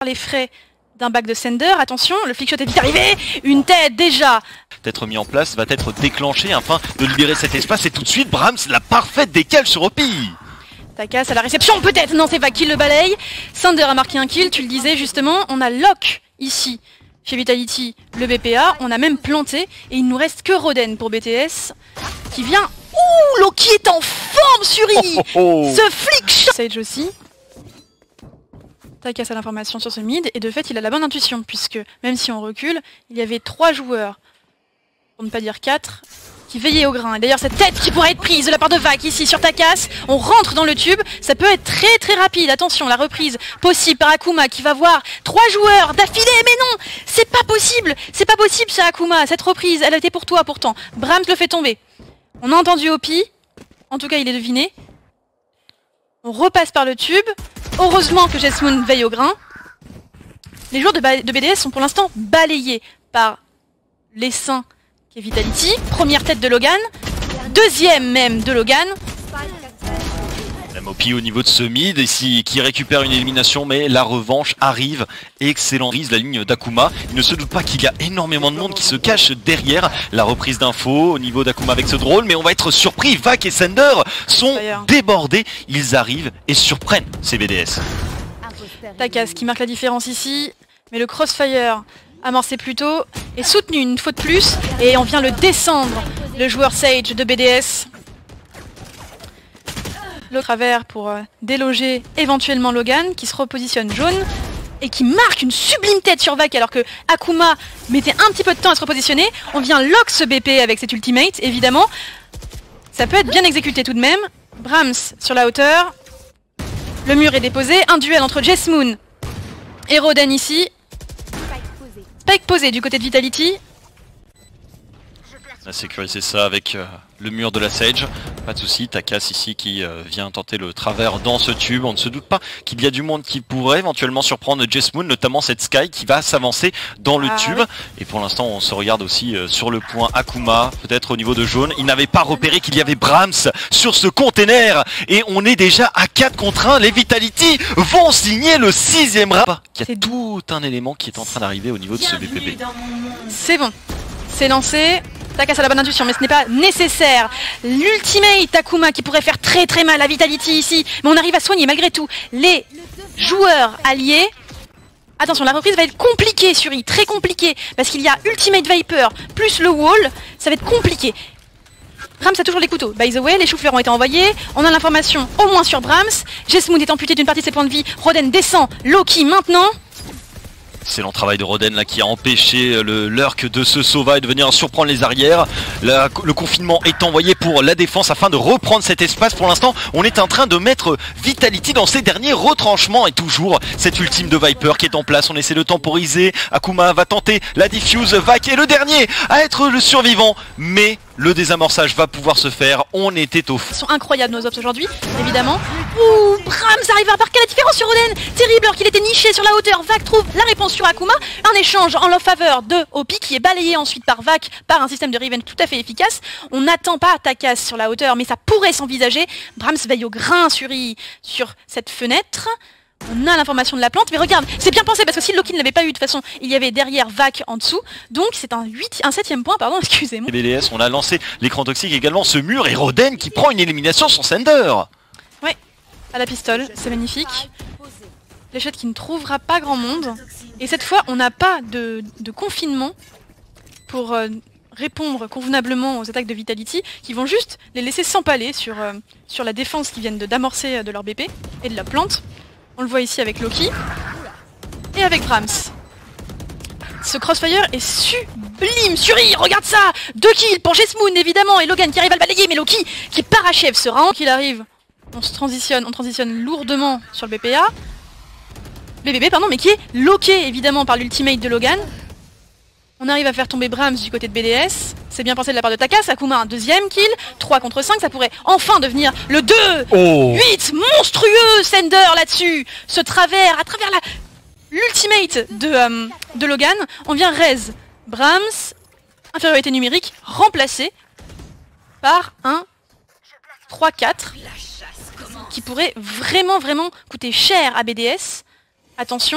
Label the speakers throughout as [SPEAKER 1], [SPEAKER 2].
[SPEAKER 1] les frais d'un back de Sender. Attention, le flickshot est vite arrivé. Une tête déjà.
[SPEAKER 2] Peut-être mis en place, va être déclenché afin de libérer cet espace. Et tout de suite, Brahms, la parfaite décale sur Opi.
[SPEAKER 1] Takas à la réception, peut-être. Non, c'est Vac qui le balaye. Sender a marqué un kill, tu le disais justement. On a Locke ici, chez Vitality, le BPA. On a même planté. Et il nous reste que Roden pour BTS. Qui vient... Ouh, Loki est en forme, Suri. Ce flickshot. Sage aussi. Takas a l'information sur ce mid. Et de fait, il a la bonne intuition. Puisque, même si on recule, il y avait 3 joueurs, pour ne pas dire 4, qui veillaient au grain. Et d'ailleurs, cette tête qui pourrait être prise de la part de Vac ici sur Takas. On rentre dans le tube. Ça peut être très très rapide. Attention, la reprise possible par Akuma qui va voir 3 joueurs d'affilée. Mais non, c'est pas possible. C'est pas possible, ça, Akuma. Cette reprise, elle a été pour toi pourtant. Brahms le fait tomber. On a entendu Opi. En tout cas, il est deviné. On repasse par le tube. Heureusement que Jesmoon veille au grain. Les joueurs de BDS sont pour l'instant balayés par l'essaim qui est Vitality. Première tête de Logan. Deuxième même de Logan.
[SPEAKER 2] Opi au niveau de ce mid ici qui récupère une élimination, mais la revanche arrive. Excellent prise la ligne d'Akuma. Il ne se doute pas qu'il y a énormément de monde qui se cache derrière la reprise d'infos au niveau d'Akuma avec ce drone, mais on va être surpris. Vac et Sender sont débordés. Ils arrivent et surprennent ces BDS.
[SPEAKER 1] Takas qui marque la différence ici, mais le crossfire amorcé plus tôt est soutenu une fois de plus et on vient le descendre, le joueur Sage de BDS. Le travers pour déloger éventuellement Logan qui se repositionne jaune et qui marque une sublime tête sur Vac alors que Akuma mettait un petit peu de temps à se repositionner. On vient lock ce BP avec cet ultimate évidemment. Ça peut être bien exécuté tout de même. Brahms sur la hauteur. Le mur est déposé. Un duel entre Jesmoon et Roden ici. Spike posé du côté de Vitality.
[SPEAKER 2] On a sécurisé ça avec le mur de la Sage. Pas de soucis, Takas ici qui vient tenter le travers dans ce tube. On ne se doute pas qu'il y a du monde qui pourrait éventuellement surprendre Jesmoon, notamment cette Sky qui va s'avancer dans le tube. Oui. Et pour l'instant on se regarde aussi sur le point Akuma, peut-être au niveau de jaune. Il n'avait pas repéré qu'il y avait Brahms sur ce container. Et on est déjà à 4 contre 1. Les Vitality vont signer le 6ème rap. Il y a tout un élément qui est en train d'arriver au niveau de ce BPB.
[SPEAKER 1] C'est bon, c'est lancé. Takas a la bonne intuition, mais ce n'est pas nécessaire. L'ultimate Akuma qui pourrait faire très très mal à Vitality ici. Mais on arrive à soigner malgré tout les joueurs alliés. Attention, la reprise va être compliquée, Suri, très compliquée. Parce qu'il y a Ultimate Viper plus le wall. Ça va être compliqué. Brahms a toujours les couteaux. By the way, les choux-fleurs ont été envoyés. On a l'information au moins sur Brahms. Jesmoon est amputé d'une partie de ses points de vie. Roden descend. Loki maintenant.
[SPEAKER 2] Excellent travail de Roden là qui a empêché le Lurk de se sauver et de venir surprendre les arrières. Le confinement est envoyé pour la défense afin de reprendre cet espace. Pour l'instant, on est en train de mettre Vitality dans ses derniers retranchements et toujours cette ultime de Viper qui est en place. On essaie de temporiser. Akuma va tenter la diffuse. Vac est le dernier à être le survivant, mais le désamorçage va pouvoir se faire. On était au fond.
[SPEAKER 1] Ils sont incroyables nos ops aujourd'hui, évidemment. Ouh, Brahms arrive à marquer la différence sur Roden. Terrible alors qu'il était niché sur la hauteur. Vac trouve la réponse sur Akuma. Un échange en faveur de Opi qui est balayé ensuite par Vac par un système de revenge tout à fait efficace. On n'attend pas Takas sur la hauteur, mais ça pourrait s'envisager. Brahms veille au grain sur cette fenêtre. On a l'information de la plante, mais regarde, c'est bien pensé parce que si Loki ne l'avait pas eu de toute façon, il y avait derrière Vac en dessous, donc c'est un 7ème point, pardon, excusez-moi.
[SPEAKER 2] BDS, on a lancé l'écran toxique également, ce mur et Roden qui prend une élimination sur Sender.
[SPEAKER 1] Ouais, à la pistole, c'est magnifique. Fléchette qui ne trouvera pas grand monde, et cette fois on n'a pas de confinement pour répondre convenablement aux attaques de Vitality, qui vont juste les laisser s'empaler sur la défense qu'ils viennent d'amorcer de leur BP et de la plante. On le voit ici avec Loki et avec Brahms. Ce crossfire est sublime. Suri, regarde ça. 2 kills pour Jesmoon évidemment et Logan qui arrive à le balayer, mais Loki qui parachève ce round. Qu'il arrive, on transitionne lourdement sur le BPA. BBB pardon, mais qui est locké évidemment par l'ultimate de Logan. On arrive à faire tomber Brahms du côté de BDS. C'est bien pensé de la part de Takas. Akuma un 2ème kill. 3 contre 5, ça pourrait enfin devenir le 2. 8, monstrueux Sender là-dessus. Ce travers, à travers l'ultimate de Logan. On vient raise Brahms. Infériorité numérique remplacée par un 3-4 qui pourrait vraiment coûter cher à BDS. Attention.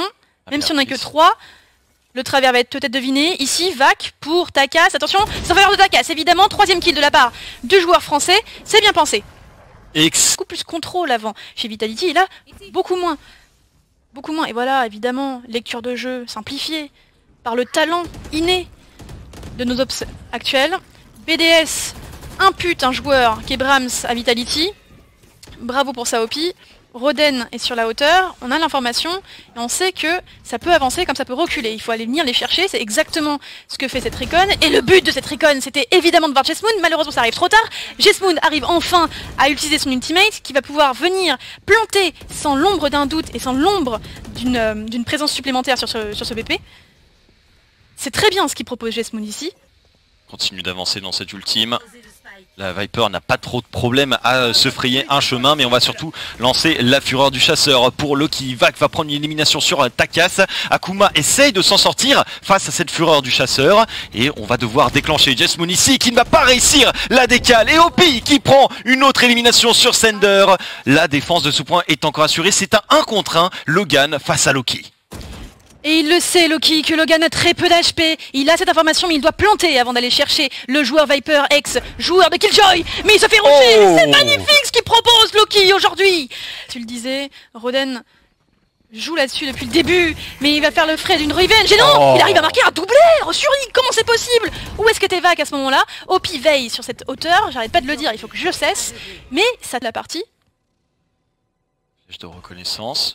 [SPEAKER 1] Même si on n'a que 3, le travers va être peut-être deviné. Ici, Vac pour Takas. Attention, c'est en faveur de Takas, évidemment. 3ème kill de la part du joueur français. C'est bien pensé. Beaucoup plus contrôle avant. Chez Vitality, et là, beaucoup moins. Beaucoup moins. Et voilà, évidemment, lecture de jeu simplifiée par le talent inné de nos ops actuels. BDS impute un joueur qui est Brahms à Vitality. Bravo pour sa OP. Roden est sur la hauteur, on a l'information et on sait que ça peut avancer comme ça peut reculer. Il faut aller venir les chercher, c'est exactement ce que fait cette recon. Et le but de cette recon, c'était évidemment de voir Jesmoon. Malheureusement, ça arrive trop tard. Jesmoon arrive enfin à utiliser son ultimate qui va pouvoir venir planter sans l'ombre d'un doute et sans l'ombre d'une présence supplémentaire sur ce BP. C'est très bien ce qu'il propose Jesmoon ici.
[SPEAKER 2] Continue d'avancer dans cette ultime. La Viper n'a pas trop de problème à se frayer un chemin, mais on va surtout lancer la fureur du chasseur pour Loki. Vac va prendre une élimination sur Takas. Akuma essaye de s'en sortir face à cette fureur du chasseur. Et on va devoir déclencher Jesmoon ici qui ne va pas réussir la décale. Et Opi qui prend une autre élimination sur Sender. La défense de ce point est encore assurée. C'est un 1 contre 1 Logan face à Loki.
[SPEAKER 1] Et il le sait, Loki, que Logan a très peu d'HP. Il a cette information, mais il doit planter avant d'aller chercher le joueur Viper, ex-joueur de Killjoy. Mais il se fait rocher. C'est magnifique ce qu'il propose, Loki, aujourd'hui. Tu le disais, Roden joue là-dessus depuis le début, mais il va faire le frais d'une revenge. Et non, il arrive à marquer un doublé. Sur Rig, comment c'est possible? Où est-ce que t'es Vac à ce moment-là? Opi veille sur cette hauteur, j'arrête pas de le dire, il faut que je cesse. Mais ça de la partie.
[SPEAKER 2] Geste de reconnaissance.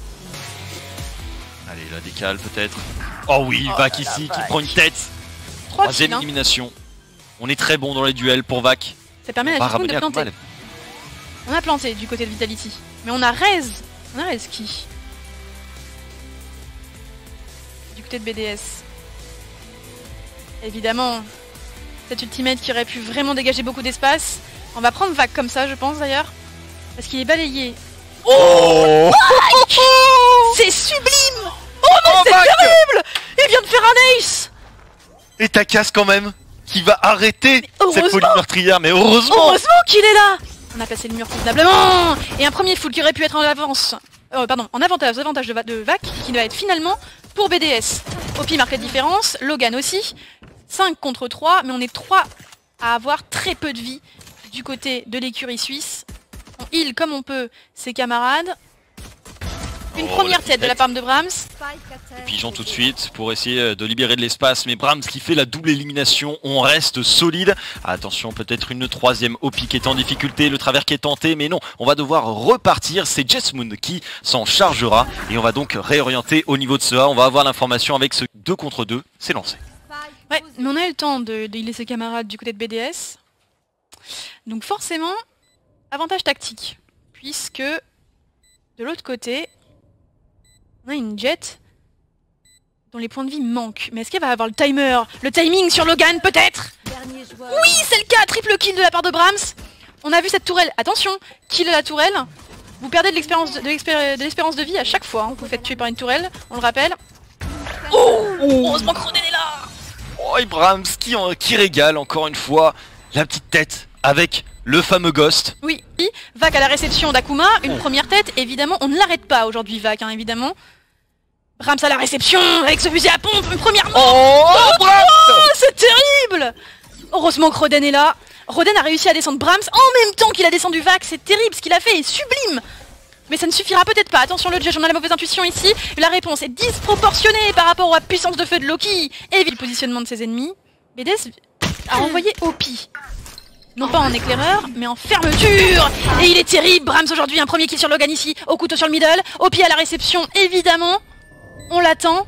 [SPEAKER 2] Allez, la décale peut-être. Oh oui, Vac ici qui prend une tête. 3ème élimination. On est très bon dans les duels pour Vac.
[SPEAKER 1] Ça permet à Jesmoon de planter. On a planté du côté de Vitality. Mais on a Rez. On a Rez qui du côté de BDS. Évidemment, cette ultimate qui aurait pu vraiment dégager beaucoup d'espace. On va prendre Vac comme ça, je pense d'ailleurs. Parce qu'il est balayé. Oh, c'est sublime. Oh non, c'est terrible. Il vient de faire un ace.
[SPEAKER 2] Et Takas quand même qui va arrêter cette folie meurtrière, mais heureusement.
[SPEAKER 1] Heureusement qu'il est là. On a placé le mur convenablement. Et un premier full qui aurait pu être en avance. Pardon, en avantage de Vac, qui va être finalement pour BDS. Opi marque la différence, Logan aussi. 5 contre 3, mais on est 3 à avoir très peu de vie du côté de l'écurie suisse. On heal comme on peut ses camarades. Une première tête de la part de Brahms.
[SPEAKER 2] Pigeon tout de suite pour essayer de libérer de l'espace, mais Brahms qui fait la double élimination, on reste solide. Attention, peut-être une 3ème Opi qui est en difficulté, le travers qui est tenté, mais non, on va devoir repartir, c'est Jesmoon qui s'en chargera, et on va donc réorienter au niveau de ce A, on va avoir l'information avec ce 2 contre 2, c'est lancé.
[SPEAKER 1] Ouais, mais on a eu le temps de healer ses camarades du côté de BDS, donc forcément, avantage tactique, puisque de l'autre côté, on a une Jet dont les points de vie manquent. Mais est-ce qu'elle va avoir le timer? Le timing sur Logan peut-être? Oui, c'est le cas. Triple kill de la part de Brahms. On a vu cette tourelle. Attention, kill la tourelle. Vous perdez de l'espérance de vie à chaque fois. Hein. Vous vous faites tuer par une tourelle, on le rappelle. Oh, heureusement que Roden est là.
[SPEAKER 2] Oh, et Brahms qui régale encore une fois la petite tête avec le fameux Ghost.
[SPEAKER 1] Oui, Vac à la réception d'Akuma, une première tête, évidemment, on ne l'arrête pas aujourd'hui Vac, hein, évidemment. Brahms à la réception, avec ce fusil à pompe, une première mort. Oh, c'est terrible. Heureusement que Roden est là. Roden a réussi à descendre Brahms en même temps qu'il a descendu Vac, c'est terrible, ce qu'il a fait est sublime. Mais ça ne suffira peut-être pas, attention le judge, on a la mauvaise intuition ici. La réponse est disproportionnée par rapport à la puissance de feu de Loki et le positionnement de ses ennemis. BDS a envoyé Opi. Non pas en éclaireur, mais en fermeture. Et il est terrible, Brahms aujourd'hui, un premier kill sur Logan ici, au couteau sur le middle, Opi à la réception, évidemment. On l'attend.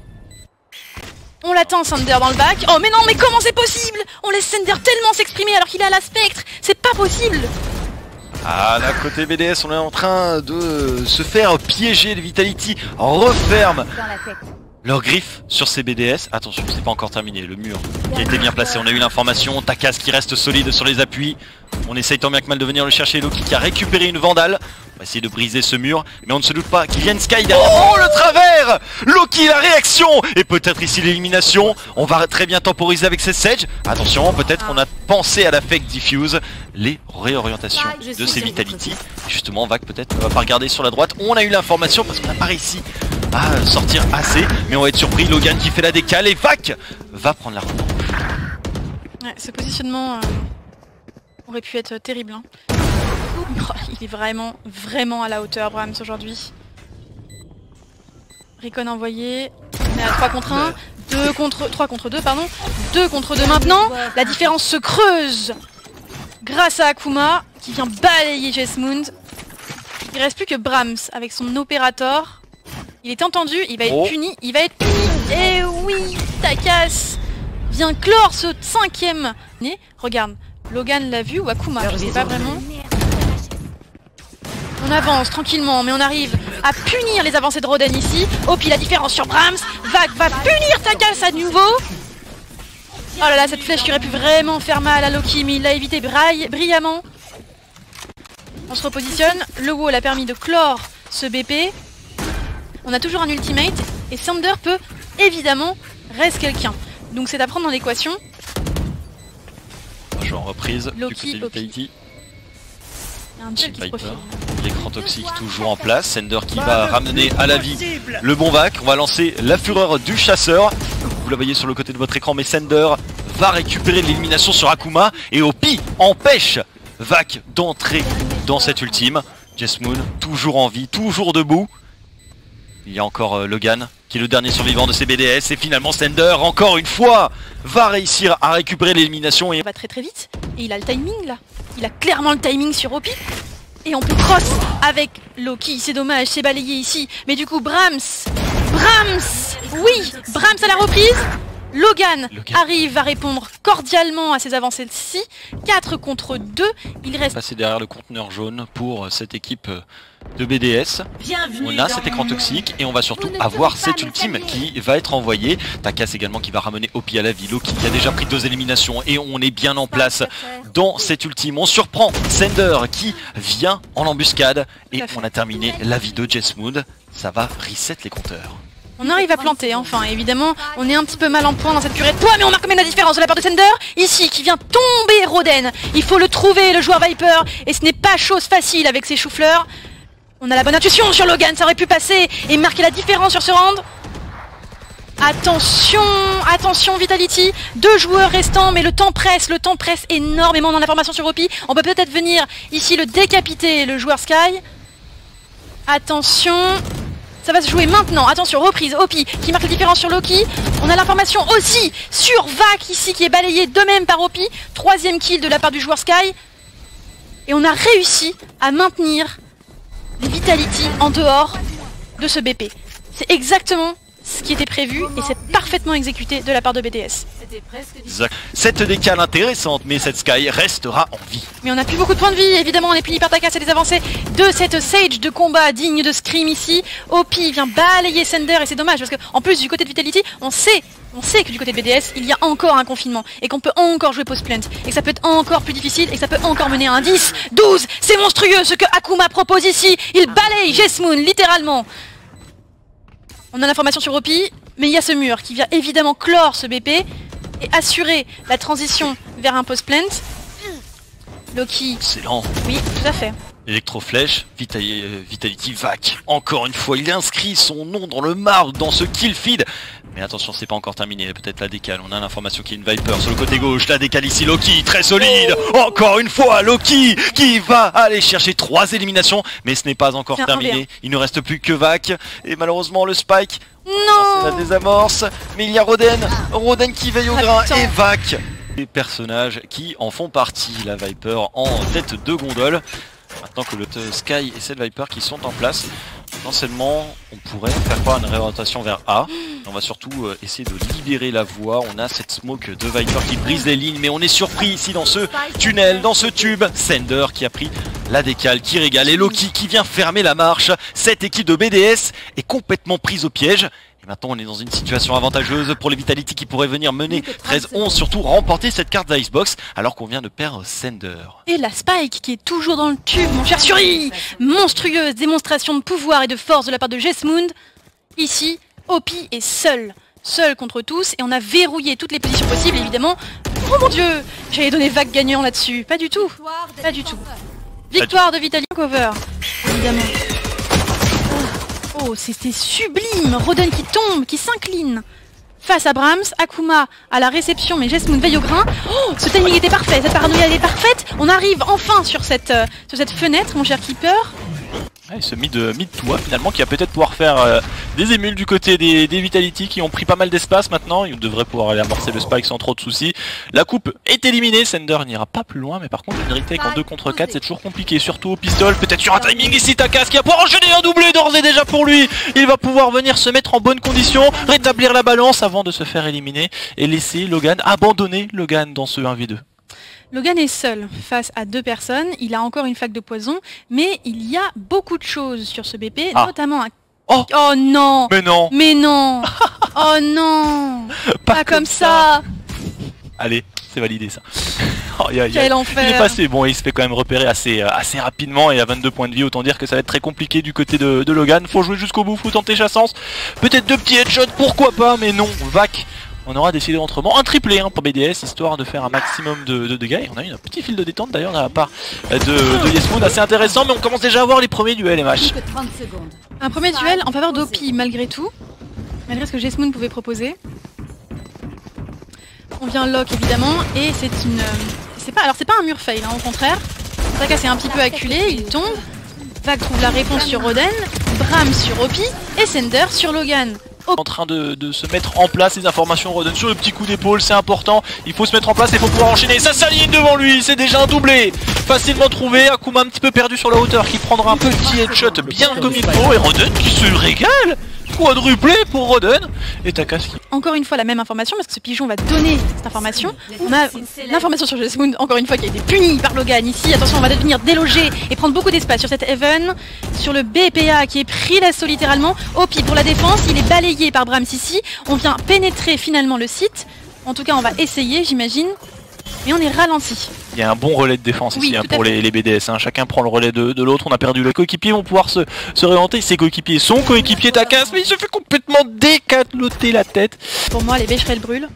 [SPEAKER 1] On l'attend, Sender dans le bac. Oh mais non, mais comment c'est possible? On laisse Sender tellement s'exprimer alors qu'il est à la spectre. C'est pas possible.
[SPEAKER 2] Ah, là, côté BDS, on est en train de se faire piéger. Les Vitality referment leurs griffes sur ces BDS. Attention, c'est pas encore terminé. Le mur qui a été bien placé. On a eu l'information. Takas qui reste solide sur les appuis. On essaye tant bien que mal de venir le chercher. Loki qui a récupéré une vandale. On va essayer de briser ce mur. Mais on ne se doute pas qu'il vienne Sky derrière. Oh, le travers! Loki, la réaction! Et peut-être ici l'élimination. On va très bien temporiser avec ces Sage. Attention, peut-être qu'on a pensé à la fake diffuse. Les réorientations de ces Vitality. Et justement, Vac peut-être ne va pas regarder sur la droite. On a eu l'information parce qu'on n'a pas réussi à sortir assez, mais on va être surpris. Logan qui fait la décale et Vac va prendre la revanche.
[SPEAKER 1] Ouais, ce positionnement aurait pu être terrible. Hein. Oh, il est vraiment à la hauteur, Brahms, aujourd'hui. Recon envoyé. On est à 3 contre 1. 3 contre 2, pardon. 2 contre 2 maintenant. La différence se creuse grâce à Akuma qui vient balayer Jesmund. Il reste plus que Brahms avec son opérateur. Il est entendu, il va être puni, Et oui, Takas vient clore ce 5ème. Regarde, Logan l'a vu ou Akuma, je sais pas vraiment. On avance tranquillement, mais on arrive à punir les avancées de Roden ici. Oh, puis la différence sur Brahms. Vac va punir Takas à nouveau. Oh là là, cette flèche qui aurait pu vraiment faire mal à Loki, mais il l'a évité brillamment. On se repositionne. Le wall a permis de clore ce BP. On a toujours un ultimate. Et Sander peut évidemment reste quelqu'un. Donc c'est à prendre dans l'équation.
[SPEAKER 2] Je suis en reprise.
[SPEAKER 1] Loki,
[SPEAKER 2] du côté Vitality.
[SPEAKER 1] Il y a un duel qui se profile.
[SPEAKER 2] L'écran toxique toujours en place. Sander qui va ramener à la vie le bon Vac. On va lancer la fureur du chasseur. Vous la voyez sur le côté de votre écran, mais Sander va récupérer l'élimination sur Akuma. Et Opi empêche Vac d'entrer dans cette ultime. Jesmoon toujours en vie, toujours debout. Il y a encore Logan qui est le dernier survivant de ces BDS. Et finalement Sander, encore une fois, va réussir à récupérer l'élimination.
[SPEAKER 1] Il va très vite. Et il a le timing là. Il a clairement le timing sur Opi. Et on peut cross avec Loki. C'est dommage, c'est balayé ici. Mais du coup Brahms, oui, Brahms à la reprise. Logan arrive à répondre cordialement à ces avancées-ci. 4 contre 2. Il reste...
[SPEAKER 2] Passer derrière le conteneur jaune pour cette équipe de BDS. On a cet écran toxique et on va surtout avoir cette ultime qui va être envoyée. Takas également qui va ramener Opi à la vie. Loki qui a déjà pris 2 éliminations et on est bien en place dans cette ultime. On surprend Sander qui vient en embuscade et on a terminé la vie de Jesmoon. Ça va reset les compteurs.
[SPEAKER 1] On arrive à planter enfin, évidemment on est un petit peu mal en point dans cette curée de poids, mais on marque quand même la différence de la part de Sander, ici qui vient tomber Roden. Il faut le trouver, le joueur Viper, et ce n'est pas chose facile avec ses choux-fleurs. On a la bonne intuition sur Logan, ça aurait pu passer et marquer la différence sur ce round. Attention Vitality, 2 joueurs restants, mais le temps presse énormément dans l'information sur Opi. On peut peut-être venir ici le décapiter, le joueur Sky. Attention... Ça va se jouer maintenant, attention, reprise, Opi qui marque la différence sur Loki. On a l'information aussi sur Vac ici qui est balayé de même par Opi. 3ème kill de la part du joueur Sky. Et on a réussi à maintenir les Vitality en dehors de ce BP. C'est exactement ce qui était prévu et c'est parfaitement exécuté de la part de BDS.
[SPEAKER 2] Cette décale intéressante, mais cette Sky restera en vie.
[SPEAKER 1] Mais on n'a plus beaucoup de points de vie, évidemment on est puni par Takas et les avancées de cette Sage de combat digne de Scream ici. Opi vient balayer Sander et c'est dommage parce que en plus du côté de Vitality, on sait que du côté de BDS, il y a encore un confinement et qu'on peut encore jouer post-plant et que ça peut être encore plus difficile et que ça peut encore mener à un 10, 12. C'est monstrueux ce que Akuma propose ici. Il balaye Jesmoon littéralement. On a l'information sur Opi, mais il y a ce mur qui vient évidemment clore ce BP et assurer la transition vers un post-plant. Loki.
[SPEAKER 2] Excellent.
[SPEAKER 1] Oui, tout à fait.
[SPEAKER 2] Electroflèche, Vitality Vac. Encore une fois, il inscrit son nom dans le marbre, dans ce kill feed. Mais attention, c'est pas encore terminé, peut-être la décale. On a l'information qu'il y a une Viper sur le côté gauche. La décale ici, Loki, très solide. Encore une fois, Loki qui va aller chercher 3 éliminations. Mais ce n'est pas encore terminé. Il ne reste plus que Vac. Et malheureusement, le Spike.
[SPEAKER 1] Non,
[SPEAKER 2] c'est la désamorce. Mais il y a Roden qui veille au grain. Et Vac. Des personnages qui en font partie. La Viper en tête de gondole. Maintenant que le Sky et cette Viper qui sont en place, potentiellement on pourrait faire quoi, une réorientation vers A. On va surtout essayer de libérer la voie. On a cette smoke de Viper qui brise les lignes, mais on est surpris ici dans ce tunnel, dans ce tube. Sander qui a pris la décale, qui régale, et Loki qui vient fermer la marche. Cette équipe de BDS est complètement prise au piège. Et maintenant on est dans une situation avantageuse pour les Vitality qui pourraient venir mener 13-11, surtout remporter cette carte d'Icebox alors qu'on vient de perdre Sander.
[SPEAKER 1] Et la Spike qui est toujours dans le tube, mon cher Suri. Monstrueuse démonstration de pouvoir et de force de la part de Jesmoon. Ici, Opi est seul contre tous et on a verrouillé toutes les positions possibles évidemment. Oh mon dieu, j'allais donner Vac gagnant là-dessus, pas du tout. Victoire de Vitality cover, évidemment. Oh, c'était sublime. Roden qui tombe, qui s'incline. Face à Brahms, Akuma à la réception, mais Jesmoun veille au grain. Oh, ce timing était parfait, cette paranoïa elle est parfaite. On arrive enfin sur cette fenêtre, mon cher Keeper.
[SPEAKER 2] Ouais, ce mid toit finalement qui va peut-être pouvoir faire des émules du côté des Vitality qui ont pris pas mal d'espace maintenant. Ils devraient pouvoir aller amorcer le spike sans trop de soucis. La coupe est éliminée, Sender n'ira pas plus loin, mais par contre une retake en 2 contre 4 c'est toujours compliqué, surtout au pistol. Peut-être sur un timing ici Takas qui va pouvoir enchaîner un doublé d'ores et déjà pour lui. Il va pouvoir venir se mettre en bonne condition, rétablir la balance avant de se faire éliminer et laisser Logan abandonner Logan dans ce 1v2.
[SPEAKER 1] Logan est seul face à 2 personnes, il a encore une flaque de poison, mais il y a beaucoup de choses sur ce BP, notamment un...
[SPEAKER 2] Oh
[SPEAKER 1] non.
[SPEAKER 2] Mais non.
[SPEAKER 1] Mais non. Oh non. Pas comme ça.
[SPEAKER 2] Allez, c'est validé ça.
[SPEAKER 1] Quel enfer.
[SPEAKER 2] Il est passé, bon il se fait quand même repérer assez rapidement et à 22 points de vie, autant dire que ça va être très compliqué du côté de Logan. Faut jouer jusqu'au bout, faut tenter chassance. Peut-être 2 petits headshots, pourquoi pas, mais non, Vac. On aura décidé autrement, un triplé pour BDS, histoire de faire un maximum de dégâts. Et on a eu un petit fil de détente d'ailleurs de la part de Jesmoun, assez intéressant, mais on commence déjà à voir les premiers duels MH.
[SPEAKER 1] Un premier duel en faveur d'Opi malgré tout, malgré ce que Jesmoun pouvait proposer. On vient lock évidemment, et c'est une... Alors c'est pas un mur fail, hein, au contraire. Taka s'est un petit peu acculé, il tombe. Vague trouve la réponse sur Roden, Bram sur Opi, et Sender sur Logan.
[SPEAKER 2] En train de se mettre en place, les informations Roden sur le petit coup d'épaule, c'est important, il faut se mettre en place et il faut pouvoir enchaîner, ça s'aligne devant lui, c'est déjà un doublé, facilement trouvé, Akuma un petit peu perdu sur la hauteur qui prendra un petit headshot bien comme il faut, et Roden qui se régale, quadruplé pour Roden, et Takas qui...
[SPEAKER 1] Encore une fois la même information, parce que ce pigeon va donner cette information. On a l'information sur Jesmoun, encore une fois, qui a été puni par Logan ici. Attention, on va devenir délogé et prendre beaucoup d'espace sur cette Heaven. Sur le BPA qui est pris d'assaut littéralement. Opi pour la défense, il est balayé par Brahms ici. On vient pénétrer finalement le site. En tout cas, on va essayer, j'imagine. Mais on est ralenti.
[SPEAKER 2] Il y a un bon relais de défense ici pour les BDS, hein. Chacun prend le relais de l'autre, on a perdu le coéquipier, ils vont pouvoir se réorienter, ses coéquipiers, son coéquipier Takas, mais il se fait complètement décatloter la tête.
[SPEAKER 1] Pour moi les bécherelles brûlent.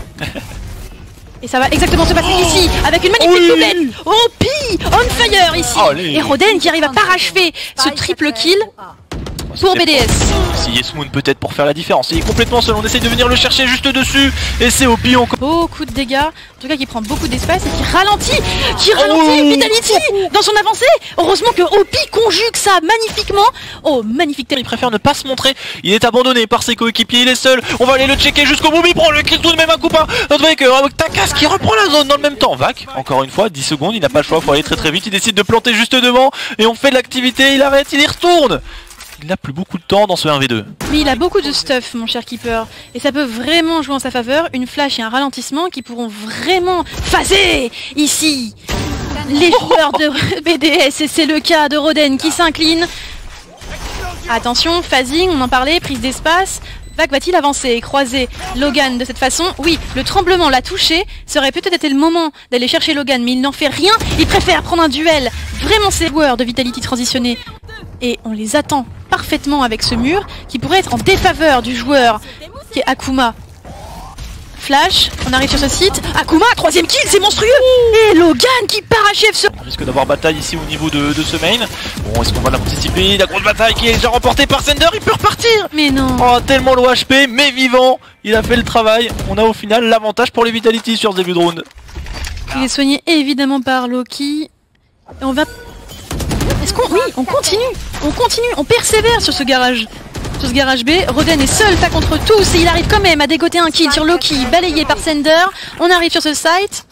[SPEAKER 1] Et ça va exactement se passer ici, avec une magnifique doublette. Opi on fire ici. Et Roden qui arrive à parachever ce triple kill pour BDS.
[SPEAKER 2] Si Jesmoun peut-être pour faire la différence, il est complètement seul, on essaye de venir le chercher juste dessus, et c'est Opi encore.
[SPEAKER 1] Beaucoup de dégâts, en tout cas qui prend beaucoup d'espace et qui ralentit Vitality dans son avancée. Heureusement que Opi conjugue ça magnifiquement. Oh, magnifique.
[SPEAKER 2] Il préfère ne pas se montrer, il est abandonné par ses coéquipiers, il est seul, on va aller le checker jusqu'au bout, il prend le kill tout de même à coup pas. Avec Takas qui reprend la zone dans le même temps. Vac, encore une fois, 10 secondes, il n'a pas le choix, faut aller très vite, il décide de planter juste devant, et on fait de l'activité, il arrête, il y retourne. Il n'a plus beaucoup de temps dans ce 1v2.
[SPEAKER 1] Mais il a beaucoup de stuff, mon cher Keeper. Et ça peut vraiment jouer en sa faveur. Une flash et un ralentissement qui pourront vraiment phaser ici les joueurs de BDS. Et c'est le cas de Roden qui s'incline. Attention, phasing, on en parlait, prise d'espace. Vac va-t-il avancer et croiser Logan de cette façon? Oui, le tremblement l'a touché. Ça aurait peut-être été le moment d'aller chercher Logan, mais il n'en fait rien. Il préfère prendre un duel. Vraiment, ces joueurs de Vitality transitionnés. Et on les attend parfaitement avec ce mur qui pourrait être en défaveur du joueur qui est Akuma. Flash, on arrive sur ce site. Akuma, 3ème kill, c'est monstrueux. Et Logan qui parachève ce...
[SPEAKER 2] On risque d'avoir bataille ici au niveau de ce main. Bon, est-ce qu'on va l'anticiper? La grosse bataille qui est déjà remportée par Sender, il peut repartir.
[SPEAKER 1] Mais non.
[SPEAKER 2] Oh, tellement low HP, mais vivant. Il a fait le travail. On a au final l'avantage pour les Vitality sur ce début de round.
[SPEAKER 1] Il est soigné évidemment par Loki. Et on va... Est-ce qu'on... Oui, on continue, on persévère sur ce garage. Sur ce garage B, Roden est seul, pas contre tous, et il arrive quand même à dégoter un kill sur Loki, balayé par Sender. On arrive sur ce site.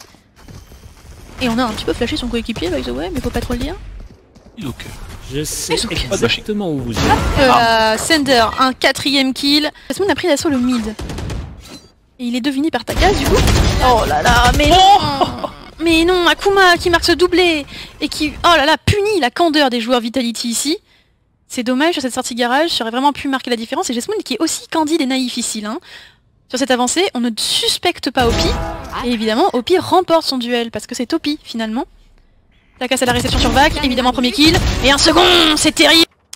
[SPEAKER 1] Et on a un petit peu flashé son coéquipier, by the way, mais faut pas trop le dire.
[SPEAKER 2] Donc,
[SPEAKER 3] je sais exactement où vous êtes.
[SPEAKER 1] Sender, un 4ème kill. Jesmoun a pris d'assaut le mid. Et il est deviné par Takas du coup. Oh là là, mais non. Mais non, Akuma qui marque ce doublé et qui, oh là là, punit la candeur des joueurs Vitality ici. C'est dommage sur cette sortie garage, ça aurait vraiment pu marquer la différence. Et Jesmoun qui est aussi candide et naïf ici. Hein. Sur cette avancée, on ne suspecte pas Opi. Et évidemment, Opi remporte son duel parce que c'est Opi finalement. Takas à la réception sur Vac, évidemment premier kill. Et un second, c'est terrible.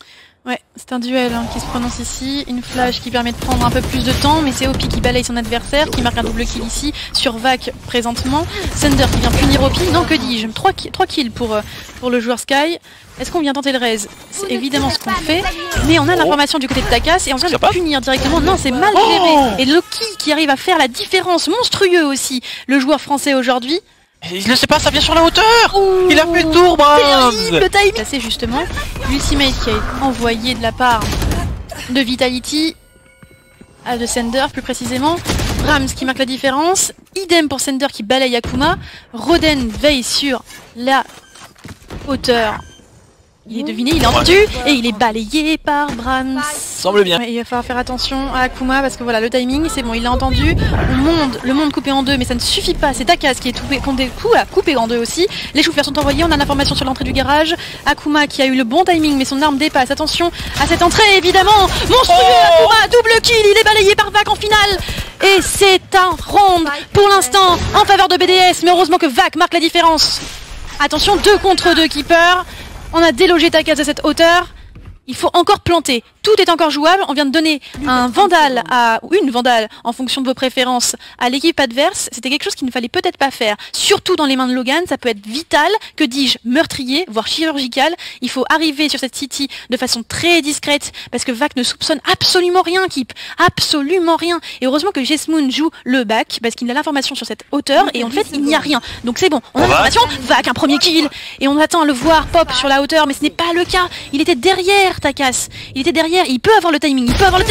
[SPEAKER 1] Ouais, c'est un duel qui se prononce ici. Une flash qui permet de prendre un peu plus de temps, mais c'est Opi qui balaye son adversaire, qui marque un double kill ici sur Vac présentement. Thunder qui vient punir Opi. Non, que dis-je, 3 kills pour le joueur Sky. Est-ce qu'on vient tenter le raise? C'est évidemment ce qu'on fait, mais on a l'information du côté de Takas et on vient de le punir directement. Non, c'est mal géré. Et Loki qui arrive à faire la différence, monstrueux aussi, le joueur français aujourd'hui.
[SPEAKER 2] Il ne sait pas, ça vient sur la hauteur.
[SPEAKER 1] Ouh,
[SPEAKER 2] il a fait le tour, Brahms.
[SPEAKER 1] Le timing. C'est justement l'ultimate qui est envoyé de la part de Vitality à de Sender plus précisément. Brahms qui marque la différence. Idem pour Sender qui balaye Akuma. Roden veille sur la hauteur. Il est deviné, il est entendu et il est balayé par Brahms.
[SPEAKER 2] Semble bien.
[SPEAKER 1] Ouais, il va falloir faire attention à Akuma parce que voilà, le timing, c'est bon, il l'a entendu. Le monde coupé en deux, mais ça ne suffit pas. C'est Takas qui est coupé en deux aussi. Les chauffeurs sont envoyés, on a l'information sur l'entrée du garage. Akuma qui a eu le bon timing, mais son arme dépasse. Attention à cette entrée, évidemment. Monstrueux Akuma, double kill, il est balayé par Vac en finale. Et c'est un round pour l'instant en faveur de BDS, mais heureusement que Vac marque la différence. Attention, 2 contre 2 keepers. On a délogé Takas à cette hauteur. Il faut encore planter. Tout est encore jouable. On vient de donner un vandal ou une vandale en fonction de vos préférences à l'équipe adverse. C'était quelque chose qu'il ne fallait peut-être pas faire. Surtout dans les mains de Logan, ça peut être vital, que dis-je, meurtrier, voire chirurgical. Il faut arriver sur cette city de façon très discrète parce que Vac ne soupçonne absolument rien, Kip. Absolument rien. Et heureusement que Jesmoon joue le back parce qu'il a l'information sur cette hauteur et en fait il n'y a rien. Donc c'est bon. On a l'information. Vac, un premier kill. Et on attend à le voir pop sur la hauteur, mais ce n'est pas le cas. Il était derrière Takas. Il était derrière. Il peut avoir le timing.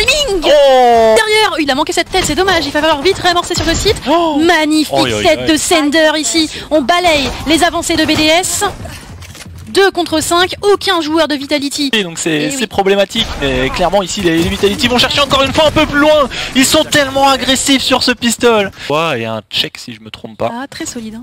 [SPEAKER 1] Derrière. Il a manqué cette tête. C'est dommage. Il va falloir vite réamorcer sur le site. Magnifique set de Sender ici. On balaye les avancées de BDS. 2 contre 5, aucun joueur de Vitality.
[SPEAKER 4] Donc c'est problématique, mais clairement ici les Vitality vont chercher encore une fois un peu plus loin. Ils sont tellement agressifs sur ce pistol. Ouais, et un check si je me trompe pas.
[SPEAKER 1] Ah, très solide.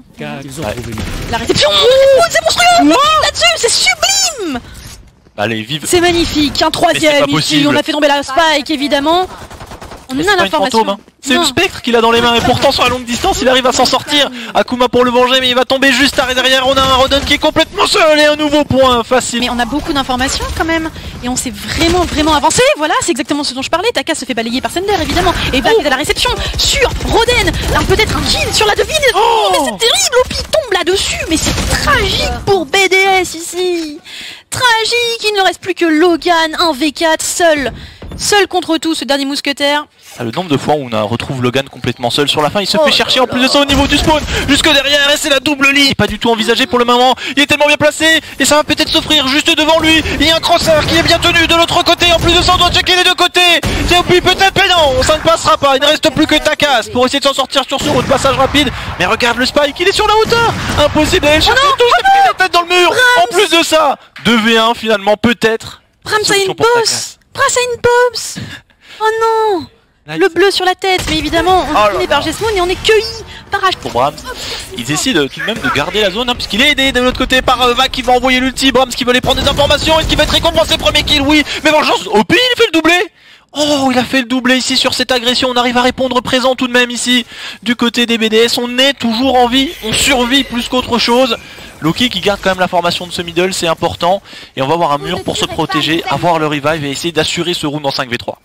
[SPEAKER 3] La
[SPEAKER 1] réception. C'est monstrueux. Là-dessus, c'est sublime.
[SPEAKER 4] Allez, vive.
[SPEAKER 1] C'est magnifique, un troisième ici. On a fait tomber la spike évidemment. On a l'information.
[SPEAKER 4] Hein. C'est le spectre qu'il a dans les mains et pourtant sur la longue distance il arrive à s'en sortir. Akuma pour le venger mais il va tomber juste derrière. On a un Roden qui est complètement seul et un nouveau point facile.
[SPEAKER 1] Mais on a beaucoup d'informations quand même et on s'est vraiment avancé. Voilà, c'est exactement ce dont je parlais. Takas se fait balayer par Sender évidemment et Vac est à la réception sur Roden. Peut-être un kill sur la devine. Mais c'est terrible, Opi tombe là-dessus. Mais c'est tragique pour BDS ici. Tragique, il ne reste plus que Logan, 1v4 seul contre tout, ce dernier mousquetaire.
[SPEAKER 4] Le nombre de fois où on retrouve Logan complètement seul sur la fin, il se fait chercher en plus de ça au niveau du spawn, jusque derrière, et c'est la double ligne. Pas du tout envisagé pour le moment, il est tellement bien placé, et ça va peut-être s'offrir juste devant lui. Il y a un crosshair qui est bien tenu de l'autre côté, en plus de ça on doit checker les deux côtés. C'est Opi peut-être, mais non, ça ne passera pas, il ne reste plus que Takas pour essayer de s'en sortir sur ce route passage rapide. Mais regarde le spike, il est sur la hauteur, impossible d'aller chercher la tête dans le mur. En plus de ça, 2v1 finalement peut-être.
[SPEAKER 1] Brahms a une boss. Brahms a une boss. Oh non. Le bleu sur la tête, mais évidemment on est fini par Jesmoon et on est cueilli par H.
[SPEAKER 4] Pour Brahms, ils essaient tout de même de garder la zone puisqu'il est aidé de l'autre côté par Vac qui va envoyer l'ulti. Brahms qui veut aller prendre des informations et qui va être récompensé premier kill, oui. Mais vengeance, Opi il fait le doublé. Oh, il a fait le doublé ici sur cette agression. On arrive à répondre présent tout de même ici du côté des BDS. On est toujours en vie, on survit plus qu'autre chose. Loki qui garde quand même la formation de ce middle, c'est important. Et on va avoir un mur pour se protéger, avoir le revive et essayer d'assurer ce round en 5v3.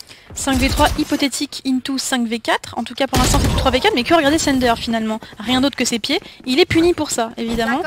[SPEAKER 1] 5v3 hypothétique into 5v4, en tout cas pour l'instant c'est du 3v4, mais que regardez Sender finalement, rien d'autre que ses pieds, il est puni pour ça évidemment.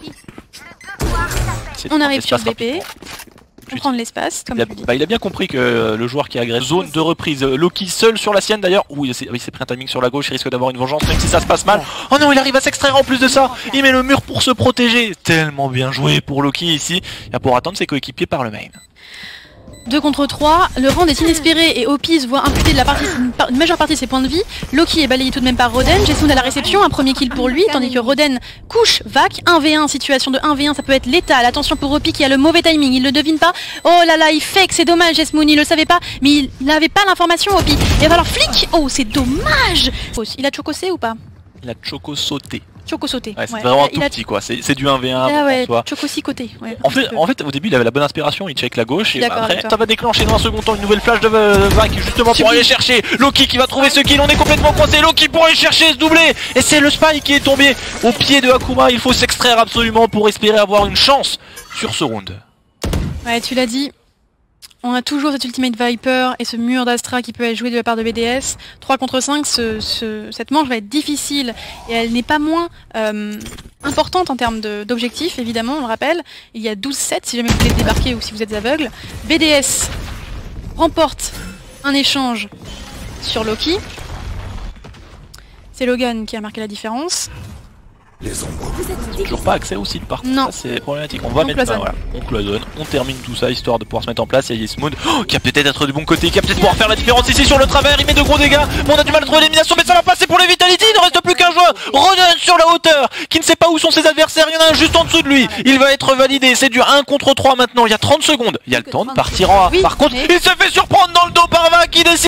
[SPEAKER 1] On arrive sur le BP, on prend de l'espace comme
[SPEAKER 4] il a bien compris que le joueur qui agresse zone de reprise, Loki seul sur la sienne d'ailleurs, il s'est pris un timing sur la gauche, il risque d'avoir une vengeance même si ça se passe mal. Oh non, il arrive à s'extraire en plus de ça, il met le mur pour se protéger, tellement bien joué pour Loki ici, et pour attendre ses coéquipiers par le main.
[SPEAKER 1] 2 contre 3, le round est inespéré et Opi se voit imputer de une majeure partie de ses points de vie. Loki est balayé tout de même par Roden, Jesmoon à la réception, un premier kill pour lui, tandis que Roden couche Vac, 1v1, situation de 1v1, ça peut être létal. Attention pour Opi qui a le mauvais timing, il ne devine pas. Oh là là, il fake, c'est dommage Jesmoon, il le savait pas, mais il n'avait pas l'information Opi. Et alors flic, oh c'est dommage. Il a chocosé ou pas?
[SPEAKER 4] Il a choco sauté.
[SPEAKER 1] Choco sauté.
[SPEAKER 4] Ouais, c'est vraiment tout petit quoi, c'est du 1v1
[SPEAKER 1] ah ouais,
[SPEAKER 4] en soi.
[SPEAKER 1] Choco côté. Ouais,
[SPEAKER 4] en fait au début il avait la bonne inspiration, il check la gauche et après ça va déclencher dans un second temps une nouvelle flash de Vac justement pour aller chercher Loki qui va trouver ce kill, on est complètement coincé, Loki pour aller chercher ce doublé et c'est le spike qui est tombé au pied de Akuma, il faut s'extraire absolument pour espérer avoir une chance sur ce round.
[SPEAKER 1] Ouais tu l'as dit, on a toujours cette Ultimate Viper et ce mur d'Astra qui peut être joué de la part de BDS. 3 contre 5, cette manche va être difficile et elle n'est pas moins importante en termes d'objectifs, évidemment, on le rappelle. Il y a 12-7 si jamais vous voulez débarquer ou si vous êtes aveugle. BDS remporte un échange sur Loki. C'est Logan qui a marqué la différence.
[SPEAKER 4] Toujours pas accès au site par contre,
[SPEAKER 1] non.
[SPEAKER 4] Ça c'est problématique. On va mettre ça, voilà. On cloisonne, on termine tout ça histoire de pouvoir se mettre en place. Il y a Yesmoon qui a peut-être être du bon côté, qui a peut-être pouvoir faire la différence ici sur le travers. Il met de gros dégâts, mais on a du mal à trouver l'élimination, mais ça va passer pour les Vitality. Il ne reste plus qu'un joueur, Ronan sur la hauteur, qui ne sait pas où sont ses adversaires. Il y en a un juste en dessous de lui. Il va être validé, c'est du 1 contre 3 maintenant. Il y a 30 secondes, il y a le temps de partir en A. Par contre, il se fait surprendre dans le dos par Va qui décide